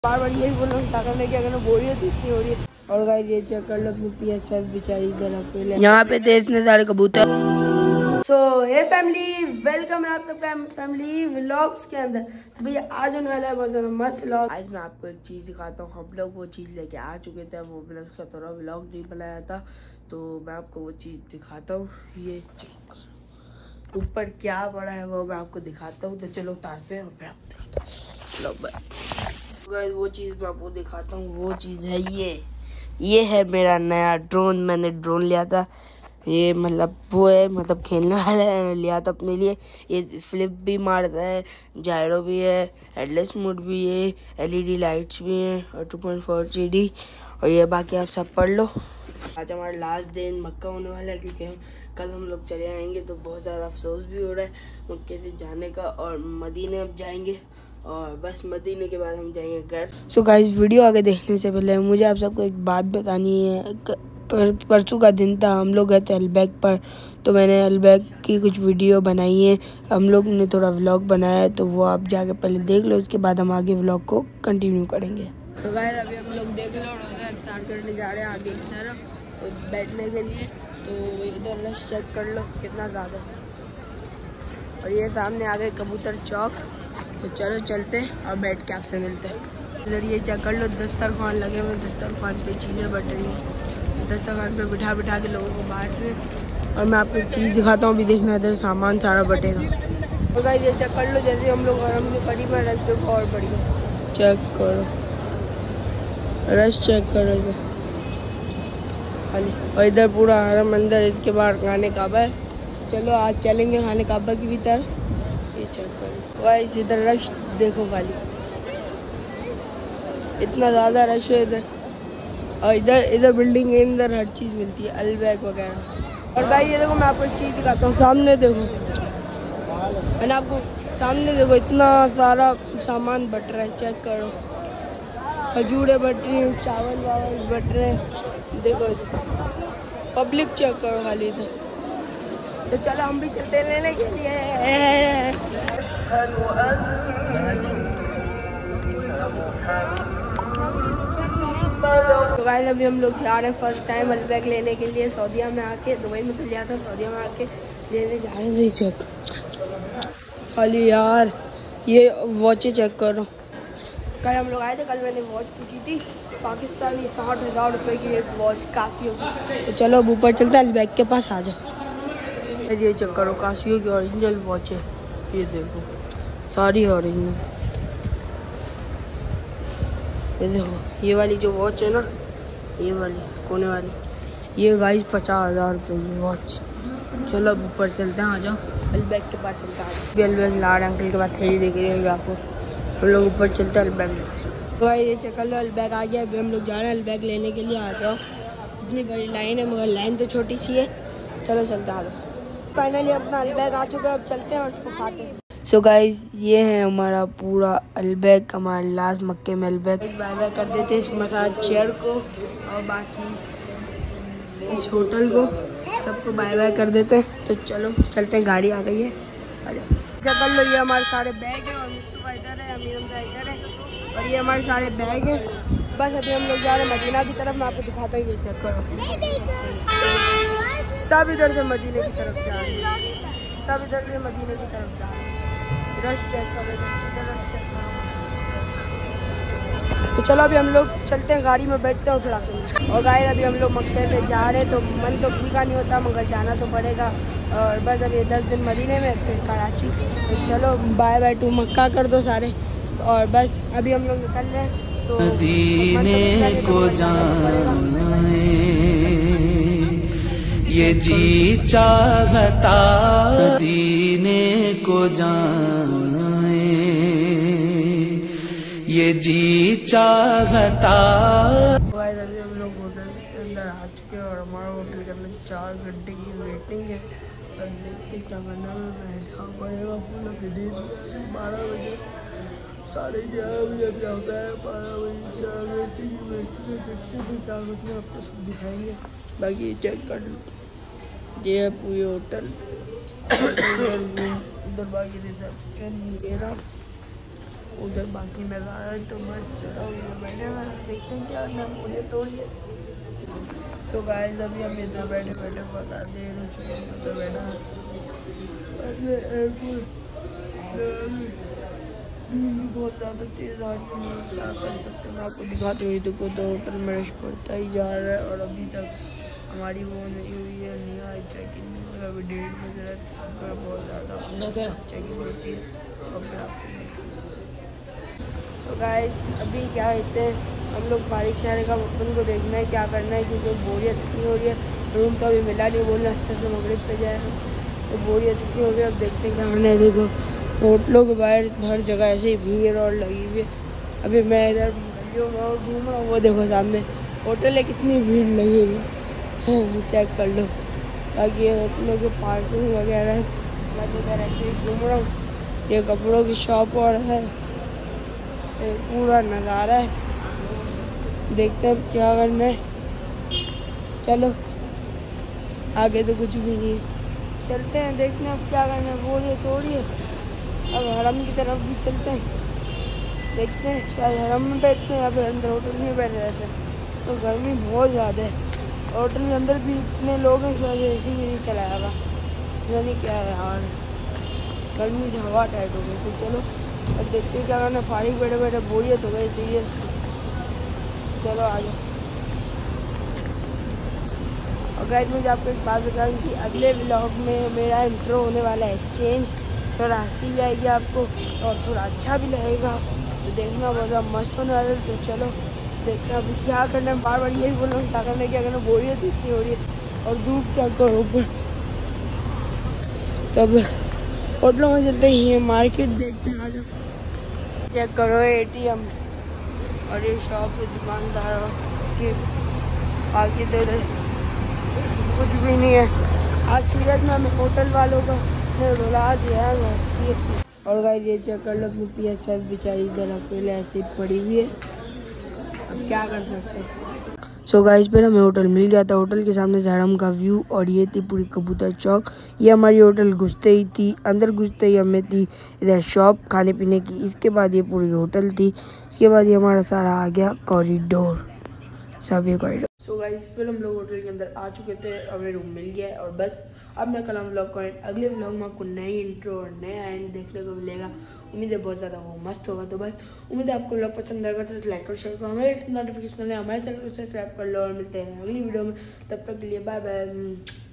बार बार यही बोल रहा हूँ क्या करने क्या करना, बोरियत इतनी हो रही है। और गाइस ये चेक कर लो अपनी PS5 बेचारी इधर अकेले, यहाँ पे थे इतने सारे कबूतर। सो हे फैमिली, वेलकम है आप सबका फैमिली व्लॉग्स के अंदर। तो भैया आज होने वाला है बहुत ज़्यादा मस्त व्लॉग। आज मैं आपको एक चीज़ दिखाता हूँ। हम लोग वो चीज़ लेके आ चुके थे, वो मैंने उसका थोड़ा व्लॉग नहीं बनाया था, तो मैं आपको वो चीज़ दिखाता हूँ। ये चेक करो ऊपर क्या पड़ा है वो मैं आपको दिखाता हूँ। तो चलो उतारते हैं और फिर आपको दिखाता हूँ। लो गाइस वो चीज़ मैं आपको दिखाता हूँ। वो चीज़ है ये है मेरा नया ड्रोन। मैंने ड्रोन लिया था, ये मतलब वो है, मतलब खेलने वाला है, लिया था अपने लिए। ये फ्लिप भी मारता है, जायरो भी है, हेडलेस मोड भी है, LED लाइट्स भी हैं और 2.4 CD। और ये बाकी आप सब पढ़ लो। आज हमारा लास्ट डे इन मक्का होने वाला है, क्योंकि कल हम लोग चले आएंगे। तो बहुत ज़्यादा अफसोस भी हो रहा है मक्के से जाने का, और मदीने अब जाएंगे, और बस मदीने के बाद हम जाएंगे घर। सो गाइस वीडियो आगे देखने से पहले मुझे आप सबको एक बात बतानी है। परसों का दिन था, हम लोग गए थे अल्बैक पर, तो मैंने अल्बैक की कुछ वीडियो बनाई है। हम लोग ने थोड़ा व्लॉग बनाया है, तो वो आप जाके पहले देख लो, उसके बाद हम आगे व्लॉग को कंटिन्यू करेंगे। तो गाइस अभी हम लोग देख लो रोज़ा इफ्तार करने जा रहे हैं आगे की तरफ बैठने के लिए। तो इधर रश चेक कर लो कितना ज़्यादा, और ये सामने आ गए कबूतर चौक। तो चलो चलते हैं और बैठ के आपसे मिलते हैं। इधर ये चेक कर लो दस्तरखान लगे हुए, दस्तरखान पे चीज़ें बट रही हैं, दस्तरखान पे बिठा बिठा के लोगों को बांट रहे हैं। और मैं आपको एक चीज़ दिखाता हूँ, अभी देखना इधर सामान सारा बटेगा। तो गाइस ये चेक कर लो, जैसे हम लोग हरम के करीब में, रश देखो और बढ़िया चेक करो, रश चेक करो इधर खाली। और इधर पूरा हरम अंदर, इसके बाहर खाने काबा है। चलो आज चलेंगे खाने काबा की भी तरफ। ये चेक करो गाइस इधर रश देखो खाली, इतना ज़्यादा रश है इधर। और इधर बिल्डिंग के अंदर हर चीज़ मिलती है, अल्बैक वगैरह। और गाइस ये देखो मैं आपको एक चीज़ दिखाता हूँ, सामने देखो, मैंने आपको सामने देखो इतना सारा सामान बट रहा है, चेक करो। खजूरें बट रही हैं, चावल वावल बट रहे हैं, देखो पब्लिक चेक करो खाली इधर। तो चलो हम भी चलते लेने के लिए। तो गाइस अभी हम लोग जा रहे हैं फर्स्ट टाइम अल्बैक लेने के लिए। सऊदीया में आके, दुबई में तो लिया था, सऊदीया में आके लेने जा रहे हैं। चेक खाली यार ये वॉचें चेक करो। कल हम लोग आए थे, कल मैंने वॉच पूछी थी पाकिस्तानी 60,000 रुपये की एक वॉच कासियो की। तो चलो अब ऊपर चलते हैं, अल्बैक के पास आ जाओ। ये चेक करो कासियो की ओरिजिनल वॉच है, ये देखो सारी ओरिजिनल। ये देखो ये वाली जो वॉच है ना, ये वाली कोने वाली, ये गाइस 50,000 रुपये की वॉच। चलो अब ऊपर चलते हैं, आ जाओ अल्बैक के पास चलते हैं। अल्बैक लाड अंकल के पास थैली देख रही है आपको। हम लोग ऊपर चलते हैं अल्बैक लेते हैं। तो ये चेक कर लो अल्बैक आ गया। अभी हम लोग जा रहे हैं अल्बैक लेने के लिए। आ जाओ, इतनी बड़ी लाइन है मगर लाइन तो छोटी सी है। चलो चलते हैं। फाइनली अपना अल्बैक आ चुका है, अब चलते हैं और उसको खाते हैं। सो गाइस ये है हमारा पूरा अल्बैक, हमारा लास्ट मक्के में अल्बैक। बाय बाय कर देते हैं इस मसाज चेयर को, और बाकी इस होटल को, सबको बाय बाय कर देते हैं। तो चलो चलते हैं, गाड़ी आ गई है, आ जाओ। चल लो ये हमारे सारे बैग हैं, और मुस्तफा इधर है, अमीर हमजा इधर है, और ये हमारे सारे बैग हैं। बस अभी हम लोग जा रहे हैं मदीना की तरफ। मैं आपको दिखाता हूँ, ये चेक करो सब इधर से मदीने की तरफ जा रहे हैं, सब इधर से मदीने की तरफ जा रहे हैं। रश चेक करो इधर रश चेक करो। तो चलो अभी हम लोग चलते हैं, गाड़ी में बैठते हैं और फिर आते हैं। और गाइस अभी हम लोग मक्के में जा रहे हैं, तो मन तो फीका नहीं होता मगर जाना तो पड़ेगा। और बस अभी 10 दिन मदीने में, फिर कराची। तो चलो बाय बाय टू मक्का कर दो सारे, और बस अभी हम लोग निकल रहे हैं। तो मदीने को जाने ये जी चाहता, मदीने को जाने ये जी चाहता। अभी हम लोग होटल के अंदर आ चुके हैं, और हमारा होटल के अंदर 4 घंटे की वेटिंग है। तब देखते क्या करना है, बैठना पड़ेगा। फुल 12 बजे 11:30 बजे अभी आता है, 12 बजे 4 घंटे की वेटिंग है। देखते हैं क्या करते हैं, आपको सब दिखाएंगे। बाकी चेक कर लो, ये है पूरी होटल। उधर बाकी रिसेप्शन मेरा, उधर बाकी नज़ारा है। तो बस चलो बैठे हैं, देखते हैं क्या करना मुझे तोड़िए। सो गाइस अभी हम इधर बैठे बैठे बता दे रहे चुके उधर बैठा बहुत ज़्यादा तेज़ आ रही है, क्या कर सकते हैं। मैं आपको दिखाते हुए देखो तो होटल में रश पड़ता ही जा रहा है और अभी तक हमारी वो नहीं हुई है, नहीं आई चेकिंग। अभी 1:30 बज रहा है, बहुत ज़्यादा चेकिंग होती है। और फिर आपसे सो गाइस अभी क्या कहते हैं हम लोग फारिग शहर का अपन को देखना है क्या करना है, क्योंकि बोरियत इतनी हो रही है। रूम तो अभी मिला नहीं, बोलना अच्छे से मगरिब पे जाएगा, तो बोरियत इतनी हो रही है। अब देखते हैं क्या करना है। देखो होटलों के बाहर हर जगह ऐसे ही भीड़ और लगी हुई है। अभी मैं इधर गलियों में और घूमा, वो देखो सामने होटल है, कितनी भीड़ लगी हुई है, चेक कर लो। बाकी ये होटलों के पार्किंग वगैरह है। मैं तो इधर ऐसे ही घूम रहा हूँ। ये कपड़ों की शॉप और है, पूरा नज़ारा है। देखते हैं अब क्या करना है, चलो आगे तो कुछ भी नहीं है, चलते हैं देखते हैं अब क्या करना है। बोलिए तोड़िए, अब हरम की तरफ भी चलते हैं, देखते हैं शायद हरम में बैठते हैं या फिर अंदर होटल में बैठ जाते हैं। तो गर्मी बहुत ज़्यादा है, होटल के अंदर भी इतने लोग हैं, इस वजह से एसी भी नहीं चलाया हुआ, यानी क्या है यार, गर्मी से हवा टाइट हो गई। तो चलो अब देखते हैं क्या करना। फारिग बैठे बैठे बोरियत हो गई सीरियस। चलो आ जाओ। और गाइस मुझे आपको एक बात बताऊं कि अगले व्लॉग में मेरा इंट्रो होने वाला है चेंज, थोड़ा हंसी भी आएगी आपको और थोड़ा अच्छा भी लगेगा, तो देखना बहुत मस्त होने वाला है। तो चलो देखते हैं अभी क्या करना है। बार बार यही बोल रहा हूँ क्या करना बोरियत इतनी हो रही है और धूप चेक करो ऊपर। तब होटलों में चलते ही मार्केट देखते हैं, आ जाओ। चेक करो ATM और ये शॉप है दुकानदार की, बाकी तो कुछ भी नहीं है। आज सीरत में हमें होटल वालों का रुला दिया है। और गाइस ये चेक कर लो अपनी PS5 बेचारी इधर अकेले ऐसे ही पड़ी हुई है, अब क्या कर सकते हैं। सो गाइस फिर हमें होटल मिल गया था। होटल के सामने से हरम का व्यू और ये थी पूरी कबूतर चौक। ये हमारी होटल घुसते ही थी, अंदर घुसते ही हमें थी इधर शॉप खाने पीने की। इसके बाद ये पूरी होटल थी, इसके बाद ये हमारा सारा आ गया कॉरिडोर, सब ये कॉरिडोर। सो गाइस फिर हम लोग होटल के अंदर आ चुके थे, हमें रूम मिल गया है और बस अब मैं कल हम व्लॉग का एंड, अगले व्लॉग में आपको नई इंट्रो और नया एंड देखने को मिलेगा। उम्मीद है बहुत ज़्यादा वो मस्त होगा। तो बस उम्मीद है आपको व्लॉग पसंद आएगा, तो लाइक और शेयर करो, हमें नोटिफिकेशन हमारे चैनल को सब्सक्राइब कर लो और मिलते हैं अगली वीडियो में। तब तक के लिए बाय बाय।